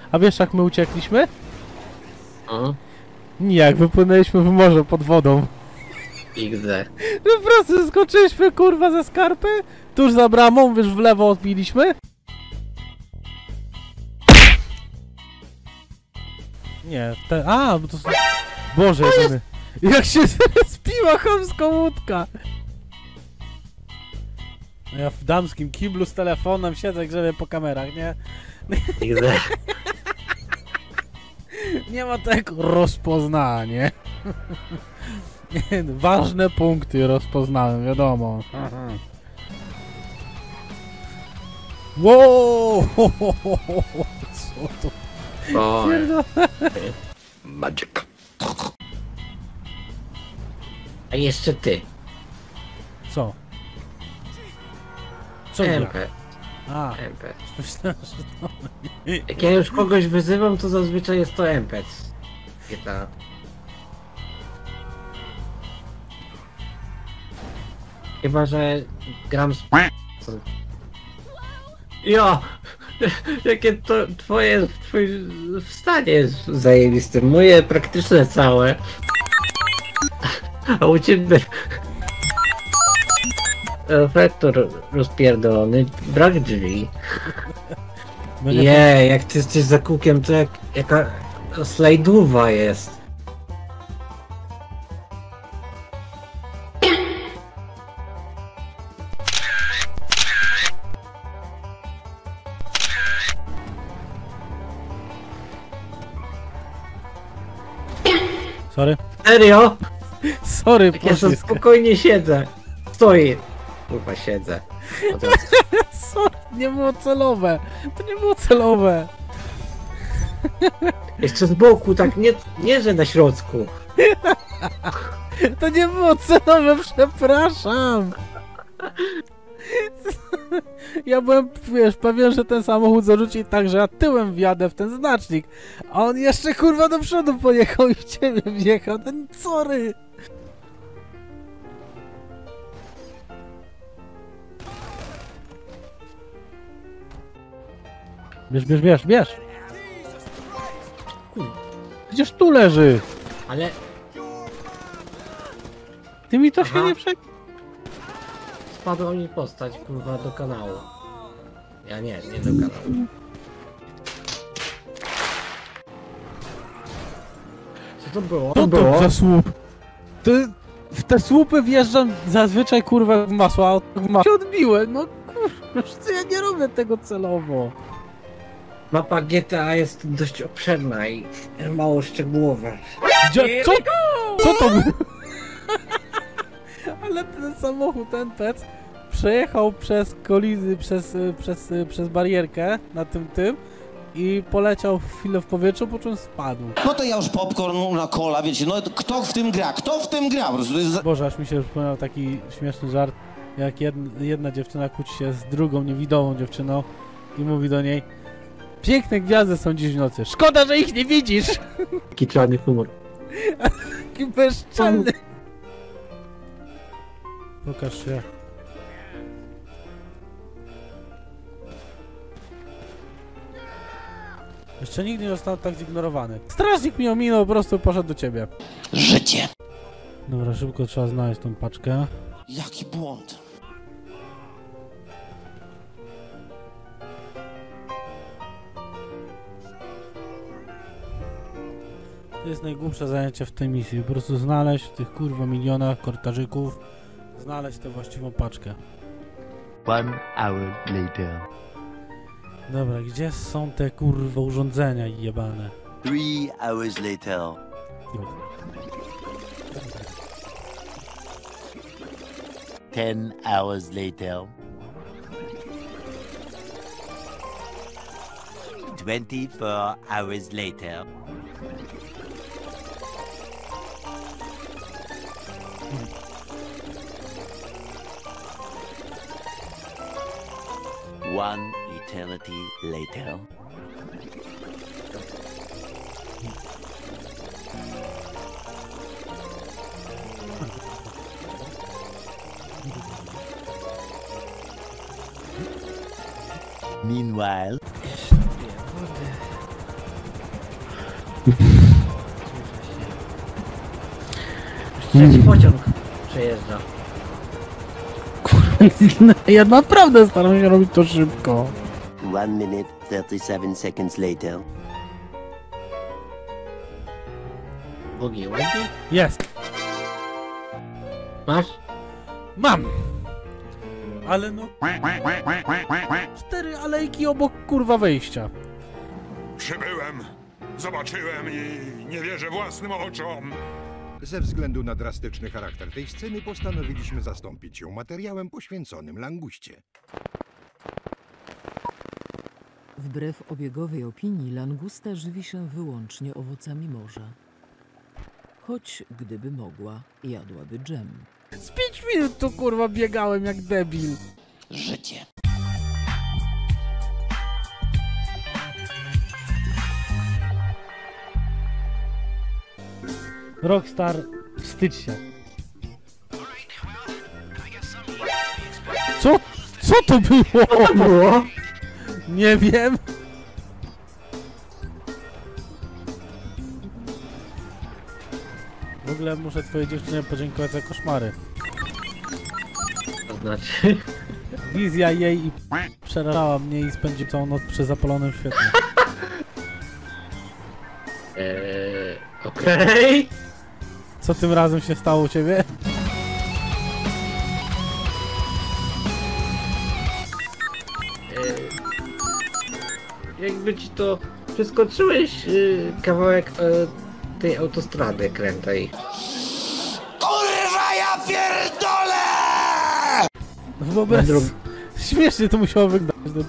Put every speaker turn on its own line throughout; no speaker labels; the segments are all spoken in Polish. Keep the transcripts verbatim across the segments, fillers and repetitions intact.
A wiesz jak my uciekliśmy?
O.
Nijak, wypłynęliśmy w morze pod wodą.
iks de.
Po prostu skoczyliśmy kurwa ze skarpy, tuż za bramą, wiesz, w lewo odbiliśmy. Nie, te... A, bo to są... Boże, jedyny. Jak się spiła chamska łódka! A ja w damskim kiblu z telefonem siedzę, grzebię po kamerach, nie?
iks de.
Nie ma tak rozpoznanie. Ważne punkty rozpoznałem, wiadomo. Aha. Wow! Co to?
O.
Magic.
A jeszcze ty.
Co? Co
M
ja?
P.
A,
M P.
myślałem, że to...
Jak ja już kogoś wyzywam, to zazwyczaj jest to M P C. G T A. Chyba, że gram z... Co? Jo! Jakie to twoje... Twój wstanie jest zajebiste. Moje praktyczne całe. A u ciebie... Efektor rozpierdolony, brak drzwi. Jej, jak ty jesteś za kółkiem, to jak... jaka... slajdowa jest.
Sorry.
Serio?
Sorry,
Jak ja sobie
pocisk.
spokojnie siedzę. Stoi. Kurwa, siedzę.
Sorry, nie było celowe. To nie było celowe.
Jeszcze z boku, tak, nie, nie że na środku.
To nie było celowe, przepraszam. Ja byłem, wiesz, pewien, że ten samochód zarzuci tak, że ja tyłem wjadę w ten znacznik. A on jeszcze kurwa do przodu pojechał i w ciebie wjechał. Ten sorry. Bierz, bierz, bierz, bierz. Przecież tu leży.
Ale...
Ty mi to
Aha.
się nie prze...
Spadła mi postać, kurwa, do kanału. Ja nie, nie do kanału. Co to było?
Co to za słup? Ty... W te słupy wjeżdżam zazwyczaj kurwa w masło, a w masło się odbiłem. No kurwa, ja nie robię tego celowo.
Mapa G T A jest dość obszerna i mało szczegółowa.
Gdzie, co? Co to było? Ale ten samochód, ten pec przejechał przez kolizję, przez, przez, przez barierkę na tym tym i poleciał chwilę w powietrzu, po czym spadł.
No to ja już popcorn na cola, wiecie, no kto w tym gra? Kto w tym gra? Po prostu jest...
Boże, aż mi się przypomniał taki śmieszny żart, jak jedna, jedna dziewczyna kłóci się z drugą niewidomą dziewczyną i mówi do niej: piękne gwiazdy są dziś w nocy, szkoda, że ich nie widzisz!
Taki czarny humor.
Taki bezczelny. Pokaż się. Jeszcze nigdy nie został tak zignorowany. Strażnik mnie ominął, po prostu poszedł do ciebie.
Życie.
Dobra, szybko trzeba znaleźć tą paczkę.
Jaki błąd.
To jest najgłupsze zajęcie w tej misji. Po prostu znaleźć w tych kurwa milionach kortarzyków, znaleźć tę właściwą paczkę.
One hour later.
Dobra, gdzie są te kurwa urządzenia jebane?
Three hours later. Ten hours later. Twenty-four hours later. One eternity later. Meanwhile,
trzeci pociąg przejeżdża.
No, ja naprawdę staram się robić to szybko.
One minute, thirty-seven seconds later.
Bogi, łogi?
Jest.
Masz?
Mam. Ale no... Cztery alejki obok kurwa wejścia.
Przybyłem, zobaczyłem i nie wierzę własnym oczom.
Ze względu na drastyczny charakter tej sceny postanowiliśmy zastąpić ją materiałem poświęconym languście.
Wbrew obiegowej opinii, langusta żywi się wyłącznie owocami morza. Choć gdyby mogła, jadłaby dżem.
Z pięć minut tu kurwa biegałem jak debil.
Życie.
Rockstar, wstydź się. Co? Co to było?
Co to było?
Nie wiem. W ogóle muszę twojej dziewczynie podziękować za koszmary.
To znaczy...
Wizja jej i przerażała mnie i spędził całą noc przy zapalonym świetle.
Eee, okej. Okay.
Co tym razem się stało u ciebie?
Eee, jakby ci to przeskoczyłeś yy, kawałek yy, tej autostrady krętej.
Kurwa, ja pierdolę!
Wobec...
Na drug-
Śmiesznie to musiało wyglądać. No.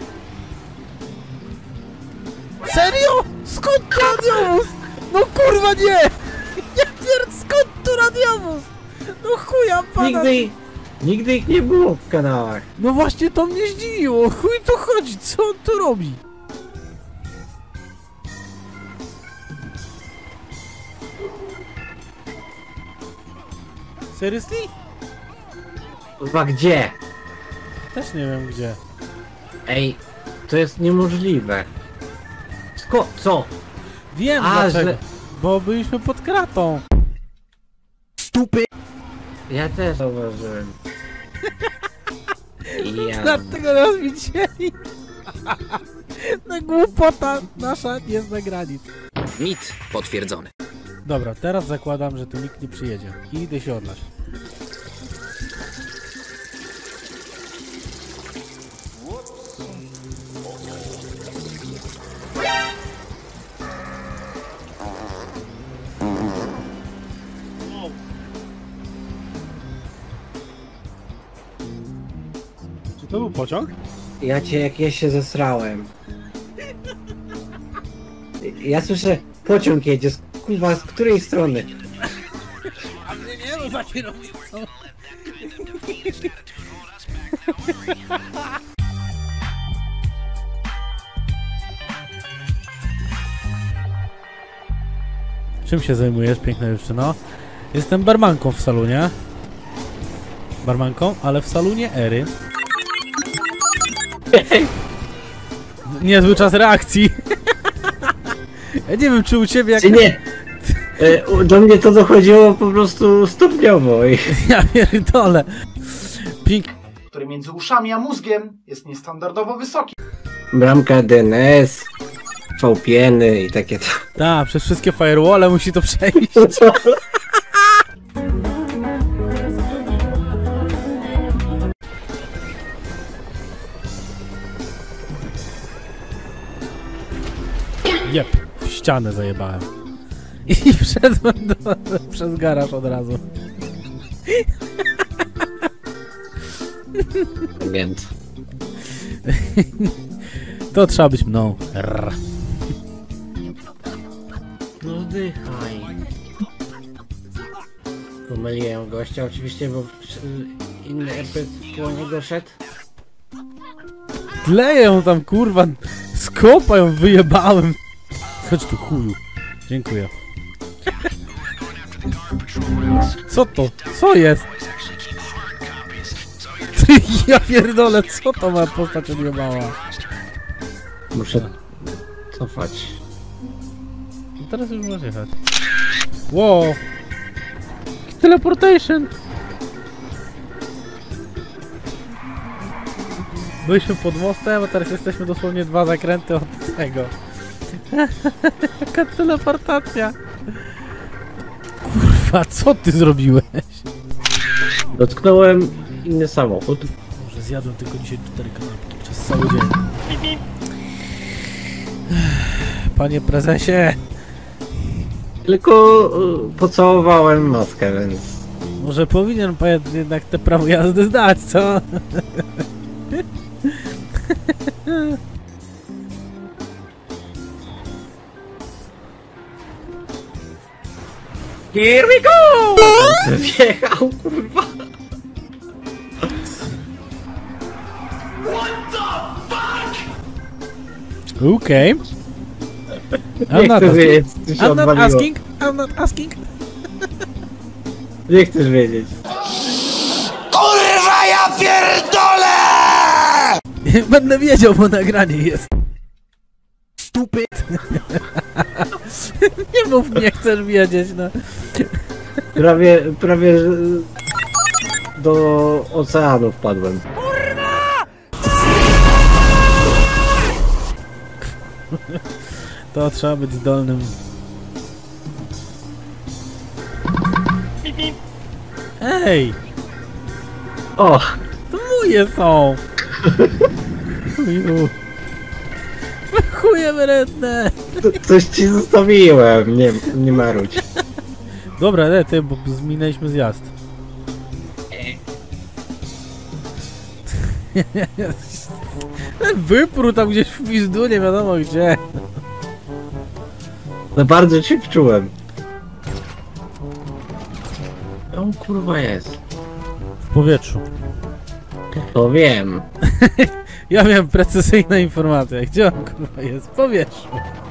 Serio? Skąd tu radiowóz? No kurwa nie! Ja pierd... Skąd tu radiowóz? No chuja pana!
Nigdy, ich- nigdy ich nie było w kanałach.
No właśnie to mnie zdziwiło. Chuj tu chodzi, co on tu robi? Seriously?
Kurwa, gdzie?
Też nie wiem gdzie.
Ej, to jest niemożliwe. Sko... co?
Wiem
A,
dlaczego.
że-
Bo byliśmy pod kratą.
Ja też zauważyłem. Ja...
Dlatego nas widzieli. No głupota nasza nie zna granic.
Mit potwierdzony.
Dobra, teraz zakładam, że tu nikt nie przyjedzie. I idę się odlać. Czy to był pociąg?
Ja cię jak ja się zesrałem. Ja słyszę, pociąg jedzie, z, kurwa, z której strony?
A mnie nie no za kierownicą. Czym się zajmujesz, piękna dziewczyno? Jestem barmanką w salonie. Barmanką, ale w salonie Ery. Niezły czas reakcji. Ja nie wiem, czy u ciebie jak...
Czy nie? E, u- Do mnie to dochodziło po prostu stopniowo i...
Ja pierdolę. Pink...
który między uszami a mózgiem jest niestandardowo wysoki.
Bramka D N S, V P N-y i takie to.
Tak, przez wszystkie firewall musi to przejść. Jep, w ścianę zajebałem. I wszedłem do, przez garaż od razu.
Agent.
To trzeba być mną. Rrr.
No zdychaj. Pomyliłem gościa oczywiście, bo przy- inny R P koło niego szedł.
Tleję ją tam, kurwa. Skopa ją wyjebałem. Chodź tu, chuju. Dziękuję. Co to? Co jest? Ty, ja pierdolę, co to ma postać odjebała?
Muszę cofać.
No teraz już możesz jechać. Wow. jest teleportation! Byliśmy pod mostem, a teraz jesteśmy dosłownie dwa zakręty od tego. Jaka teleportacja! Kurwa, co ty zrobiłeś?
Dotknąłem inny samochód.
Może zjadłem tylko dzisiaj cztery kanapki przez cały dzień. Panie prezesie!
Tylko y, pocałowałem maskę, więc...
Może powinien pan jednak te prawo jazdy zdać, co?
Here we go! Wjechał, kurwa!
Okej. Okay. I'm
Nie
not
chcę
asking.
wiedzieć, co się
I'm not
odwaliło.
asking. I'm not asking.
Nie chcesz wiedzieć.
Kurwa, ja pierdolę!
Będę wiedział, bo nagranie jest. Stupid. Nie mów, nie chcesz wiedzieć, no.
Prawie, prawie że do oceanu wpadłem.
To trzeba być zdolnym. Ej!
O!
To moje są! Chuju. Chuje wredne!
Coś ci zostawiłem, nie, nie marudź.
Dobra, nie, ty, bo zminęliśmy zjazd. Wyprół tam gdzieś w pizdu, nie wiadomo gdzie.
No bardzo cię wczułem. On kurwa jest.
W powietrzu.
To wiem.
Ja miałem precyzyjne informacje. Gdzie on kurwa jest? W powietrzu.